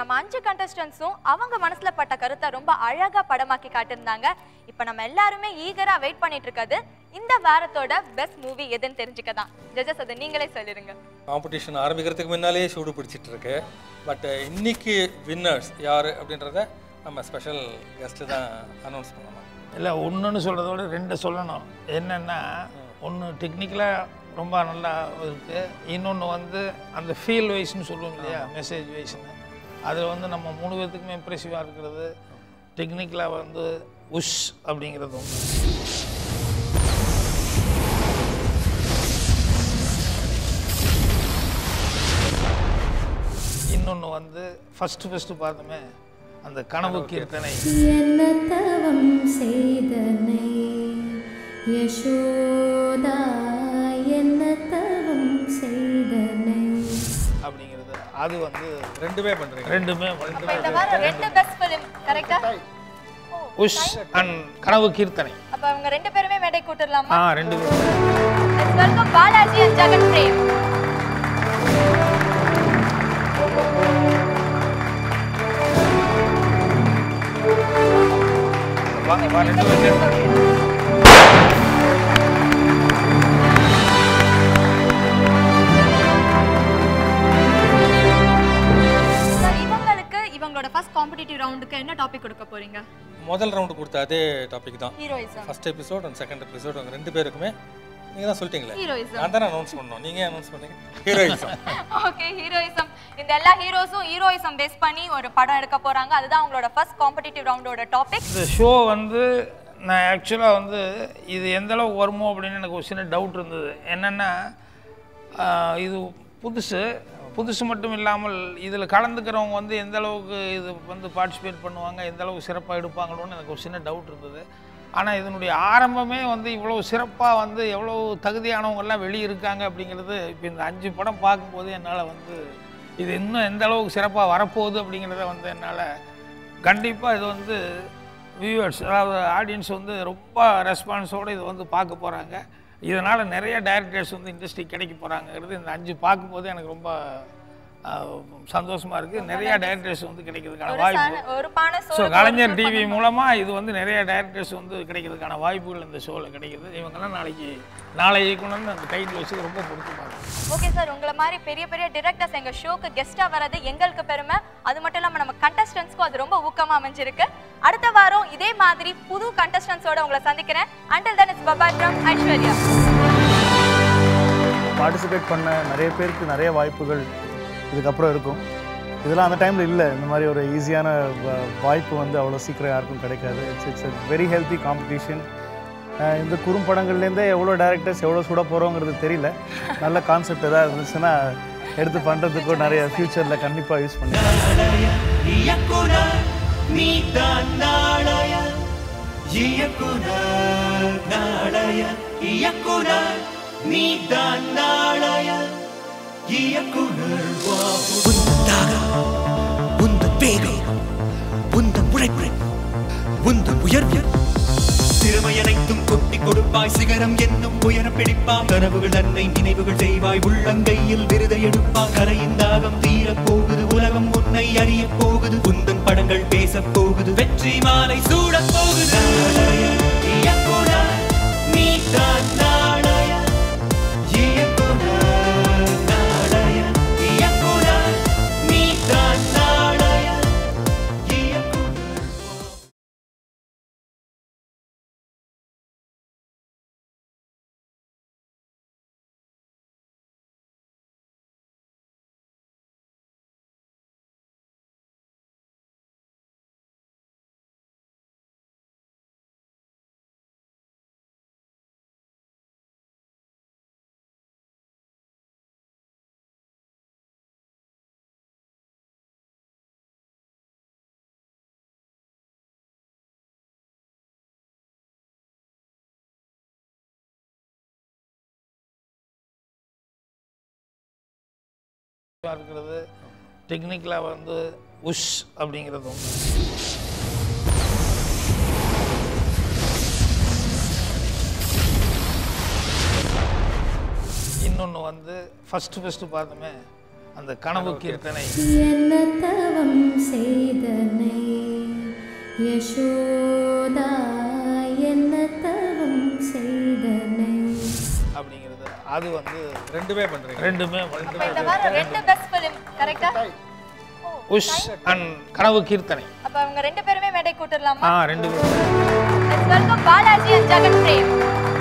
நம்ம 5 கண்டஸ்டன்ட்ஸும் அவங்க மனசுல பட்ட கருத்தை ரொம்ப அழகா படமாக்கி காட்டியிருந்தாங்க. இப்போ நம்ம எல்லாருமே ஈகரா வெயிட் பண்ணிட்டு இருக்கிறது இந்த வாரத்தோட பெஸ்ட் மூவி எதுன்னு தெரிஞ்சுக்க தான். ஜட்ஜஸ் அதை நீங்களே சொல்லிருங்க. காம்படிஷன் ஆரம்பிக்கிறதுக்கு முன்னாலே சூடு பிடிச்சிட்டு இருக்கு. பட் இன்னைக்கு வின்னர்ஸ் யார் அப்படின்றத நம்ம ஸ்பெஷல் கெஸ்ட்டு தான் அனௌன்ஸ் பண்ணணும். இல்லை ஒன்றுன்னு சொல்கிறத விட 2 சொல்லணும். என்னென்னா ஒன்று டெக்னிக்கலாக ரொம்ப நல்லா இருக்குது, இன்னொன்று வந்து அந்த ஃபீல் வைஸ்ன்னு சொல்லுவோம் இல்லையா, மெசேஜ் வைஸ்ன்னு, அதில் வந்து நம்ம 3 பேர்த்துக்குமே இம்ப்ரெசிவாக இருக்கிறது. டெக்னிக்கலாக வந்து உஷ் அப்படிங்கிறது ஒன்று. இன்னொன்று வந்து ஃபஸ்ட்டு பார்த்தோமே அந்த கனவு கீர்த்தனை, என்ன தவம் செய்தனை யசோதா என்ன தவம் செய்தனை அப்படிங்கிறது அது வந்து ரெண்டுமே பண்ணுறீங்க. ரெண்டுமே இந்த வாரம் 2 பெஸ்ட் ஃபிலிம் கரெக்ட்டா? உஷ் அண்ட் கனவு கீர்த்தனை. அப்ப அவங்க 2 பேருமே மேடை கூட்டலாமா? 2 பேரும். Let's welcome Balaji and Jagan Prem. வாங்க 2 பேரும். இவங்களோட ஃபர்ஸ்ட் காம்படிட்டிவ் ரவுண்டுக்கு என்ன டாபிக் கொடுக்க போறீங்க? முதல் ரவுண்டு கொடுத்த அதே டாபிக் தான். Heroism. First episode and second episode அவங்க 2 பேருக்குமே நீங்க தான் சொல்லிட்டீங்களே. ஹீரோயிசம். நான் தான அனௌன்ஸ் பண்ணோம், நீங்க அனௌன்ஸ் பண்ணீங்க. ஹீரோயிசம். Okay, heroism. இந்த எல்லா ஹீரோஸும் ஹீரோயிசம் பேஸ் பண்ணி ஒரு படம் எடுக்க போறாங்க. அதுதான் அவங்களோட ஃபர்ஸ்ட் காம்படிட்டிவ் ரவுண்டோட டாபிக். இந்த ஷோ வந்து நான் ஆக்சுவலாக வந்து இது எந்த அளவுக்கு வருமோ அப்படின்னு எனக்கு ஒரு சின்ன டவுட் இருந்தது. என்னென்னா இது புதுசு மட்டும் இல்லாமல் இதில் கலந்துக்கிறவங்க வந்து எந்த அளவுக்கு இது வந்து பார்ட்டிசிபேட் பண்ணுவாங்க, எந்த அளவுக்கு சிறப்பாக எடுப்பாங்களோன்னு எனக்கு ஒரு சின்ன டவுட் இருந்தது. ஆனால் இதனுடைய ஆரம்பமே வந்து இவ்வளோ சிறப்பாக வந்து எவ்வளோ தகுதியானவங்கெல்லாம் வெளியே இருக்காங்க அப்படிங்கிறது இப்போ இந்த 5 படம் பார்க்கும்போது என்னால் வந்து இது இன்னும் எந்த அளவுக்கு சிறப்பாக வரப்போகுது அப்படிங்கிறத வந்து என்னால் கண்டிப்பாக இது வந்து வியூவர்ஸ் அதாவது ஆடியன்ஸ் வந்து ரொம்ப ரெஸ்பான்ஸோடு இதை வந்து பார்க்க போகிறாங்க. இதனால் நிறைய டைரக்டர்ஸ் வந்து இண்டஸ்ட்ரி கிடைக்க போகிறாங்கிறது இந்த 5 பார்க்கும்போது எனக்கு ரொம்ப சந்தோஷமாக இருக்குது. நிறையா டைரக்டர்ஸ் வந்து கிடைக்கிறதுக்கான வாய்ப்பு. ஸோ கலைஞர் டிவி மூலமாக இது வந்து நிறைய டைரக்டர்ஸ் வந்து கிடைக்கிறதுக்கான வாய்ப்புகள் இந்த ஷோவில் கிடைக்குது. இவங்கெல்லாம் நாளைக்கு கொண்டு வந்து அந்த டைட்டில் வச்சு ரொம்ப பொருத்தமாக. ஓகே சார், உங்களை மாதிரி பெரிய பெரிய டிரெக்டர்ஸ் எங்கள் ஷோக்கு கெஸ்ட்டாக வர்றது எங்களுக்கு பெருமை. அது மட்டும் இல்லாமல் நம்ம கண்டஸ்டன்ஸ்க்கும் அது ரொம்ப ஊக்கமாக அமைஞ்சிருக்கு. அடுத்த வாரம் இதே மாதிரி புது கண்டஸ்டன்ஸோட உங்களை சந்திக்கிறேன். Until then it's bye-bye from Aishwarya. Participate பண்ண நிறைய பேருக்கு நிறைய வாய்ப்புகள் இதுக்கப்புறம் இருக்கும். இதெல்லாம் அந்த டைமில் இல்லை. இந்த மாதிரி ஒரு ஈஸியான வாய்ப்பு வந்து அவ்வளோ சீக்கிரம் யாருக்கும் கிடைக்காது. It's a very healthy competition. இந்த குறும்படங்கள்லேருந்தே எவ்வளோ டைரக்டர்ஸ் எவ்வளோ சுட போகிறோங்கிறது தெரியல. நல்ல கான்செப்ட் எதாவது இருந்துச்சுன்னா எடுத்து பண்ணுறதுக்கும் நிறைய ஃப்யூச்சரில் கண்டிப்பாக யூஸ் பண்ணுவேன். திறமையனைத்தும் கொட்டி கொடுப்பாய், சிகரம் என்னும் உயரம் பிடிப்பாய், கனவுகள் தன்னை நினைவுகள் செய்வாய், உள்ளங்கையில் விருதை எடுப்பாய், கரையின் தாகம் தீரப் போகுது, உலகம் உன்னை அறிய போகுது, உந்தன் படங்கள் பேச போகுது, வெற்றி மாலை சூடப் போகுது. இருக்கிறது டெக்னிக்கலாக வந்து உஷ் அப்படிங்கிறது ஒன்று. இன்னொன்று வந்து ஃபஸ்ட்டு பார்த்தோமே அந்த கனவு கீர்த்தனை. என்ன தவம் செய்தனை யசோதா என்ன தவம் செய்தனை அப்படிங்கிறது அது வந்து ரெண்டுமே பண்றீங்க. ரெண்டுமே அப்ப இந்த வாரம் ரெண்டு பெஸ்ட் ஃபிலிம் கரெக்ட்டா? உஷ் அண்ட் கனவு கீர்த்தனை. அப்ப அவங்க ரெண்டு பேருமே மேடை கூட்டலாமா? ரெண்டு பேரும். Let's welcome Balaji and Jagan Prem.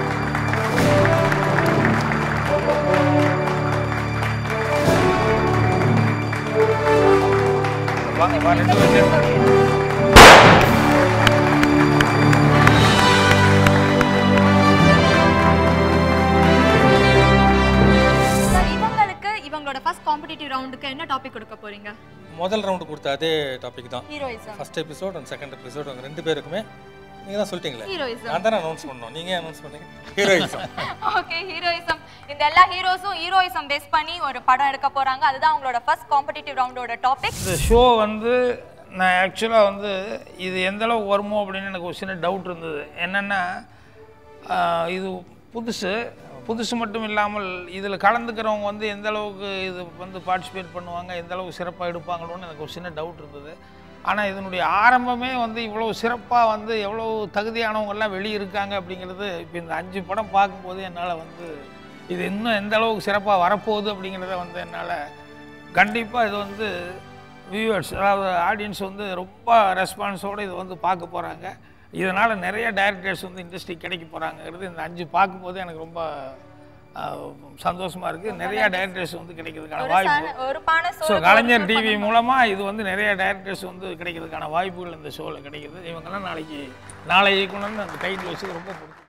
வாங்க ரெண்டு பேரும். இவங்களோட ஃபர்ஸ்ட் காம்படிட்டிவ் ரவுண்டுக்கு என்ன டாபிக் கொடுக்க போறீங்க? முதல் ரவுண்ட் கொடுத்த அதே டாபிக் தான். Heroism. First episode and second episode அவங்க ரெண்டு பேருக்குமே நீங்க தான் சொல்லிட்டீங்களே. ஹீரோயிசம். நான் தான அனௌன்ஸ் பண்ணோம். நீங்க அனௌன்ஸ் பண்ணீங்க. ஹீரோயிசம். Okay, heroism. இந்த எல்லா ஹீரோஸும் ஹீரோயிசம் பேஸ் பண்ணி ஒரு படம் எடுக்க போறாங்க. அதுதான் அவங்களோட ஃபர்ஸ்ட் காம்படிட்டிவ் ரவுண்டோட டாபிக். இந்த ஷோ வந்து நான் ஆக்சுவலாக வந்து இது எந்த அளவுக்கு வருமோ அப்படின்னு எனக்கு ஒரு சின்ன டவுட் இருந்தது. என்னென்னா இது புதுசு மட்டும் இல்லாமல் இதில் கலந்துக்கிறவங்க வந்து எந்த அளவுக்கு இது வந்து பார்ட்டிசிபேட் பண்ணுவாங்க, எந்த அளவுக்கு சிறப்பாக எடுப்பாங்களோன்னு எனக்கு ஒரு சின்ன டவுட் இருந்தது. ஆனால் இதனுடைய ஆரம்பமே வந்து இவ்வளோ சிறப்பாக வந்து எவ்வளோ தகுதியானவங்கெல்லாம் வெளியே இருக்காங்க அப்படிங்கிறது இப்போ இந்த 5 படம் பார்க்கும்போது என்னால் வந்து இது இன்னும் எந்த அளவுக்கு சிறப்பாக வரப்போகுது அப்படிங்கிறத வந்து என்னால் கண்டிப்பாக இது வந்து வியூவர்ஸ் அதாவது ஆடியன்ஸ் வந்து ரொம்ப ரெஸ்பான்ஸோடு இது வந்து பார்க்க போகிறாங்க. இதனால் நிறைய டைரக்டர்ஸ் வந்து இண்டஸ்ட்ரி கிடைக்க போகிறாங்கிறது இந்த 5 பார்க்கும்போது எனக்கு ரொம்ப சந்தோஷமாக இருக்குது. நிறையா டைரக்டர்ஸ் வந்து கிடைக்கிறதுக்கான வாய்ப்பு. ஸோ கலைஞர் டிவி மூலமாக இது வந்து நிறைய டைரக்டர்ஸ் வந்து கிடைக்கிறதுக்கான வாய்ப்புகள் இந்த ஷோவில் கிடைக்கிது. இவங்கெல்லாம் நாளைக்கு இயக்குனர்னு அந்த டைட்டில் வச்சு ரொம்ப பிடிக்கும்.